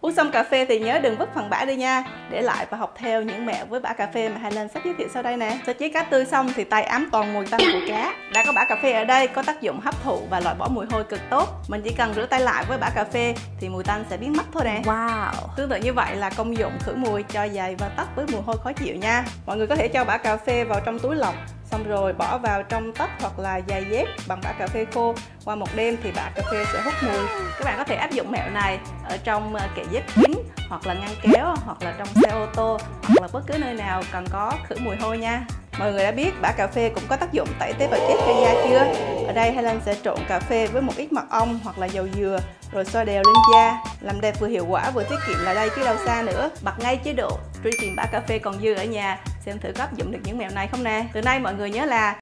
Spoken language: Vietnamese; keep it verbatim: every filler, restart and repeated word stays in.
Uống xong cà phê thì nhớ đừng vứt phần bã đi nha. Để lại và học theo những mẹo với bã cà phê mà Highland sắp giới thiệu sau đây nè. Sơ chế cá tươi xong thì tay ấm toàn mùi tanh của cá. Đã có bã cà phê ở đây có tác dụng hấp thụ và loại bỏ mùi hôi cực tốt. Mình chỉ cần rửa tay lại với bã cà phê thì mùi tanh sẽ biến mất thôi nè. Wow. Tương tự như vậy là công dụng khử mùi cho giày và tất với mùi hôi khó chịu nha. Mọi người có thể cho bã cà phê vào trong túi lọc, xong rồi bỏ vào trong tất hoặc là giày dép bằng bã cà phê khô. Qua một đêm thì bã cà phê sẽ hút mùi. Các bạn có thể áp dụng mẹo này ở trong kệ dép kính, hoặc là ngăn kéo, hoặc là trong xe ô tô, hoặc là bất cứ nơi nào cần có khử mùi hôi nha. Mọi người đã biết bã cà phê cũng có tác dụng tẩy tế bào chết cho da chưa? Ở đây Highland sẽ trộn cà phê với một ít mật ong hoặc là dầu dừa, rồi xoa đều lên da, làm đẹp vừa hiệu quả vừa tiết kiệm lại đây chứ đâu xa nữa. Bật ngay chế độ truy tìm bã cà phê còn dư ở nhà, xem thử có áp dụng được những mẹo này không nè. Từ nay mọi người nhớ là